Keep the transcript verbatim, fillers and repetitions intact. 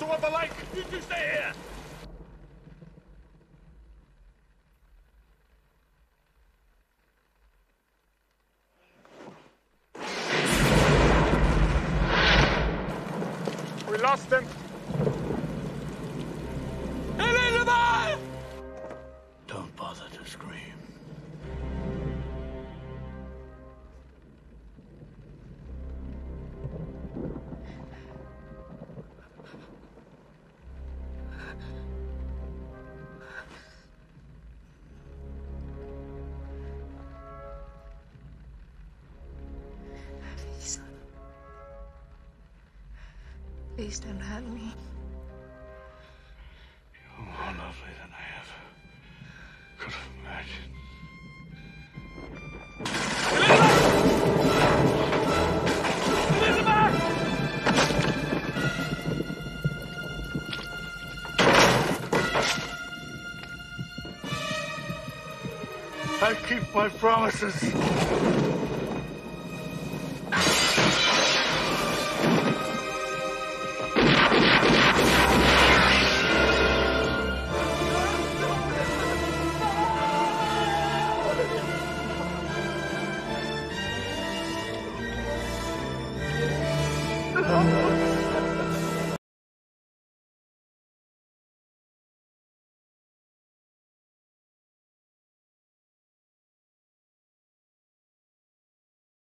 toward the lake. You two stay here. We lost him. Helena! Don't bother to scream. Please. Please don't hurt me. You're more lovely than I ever could have imagined. I keep my promises. Oh.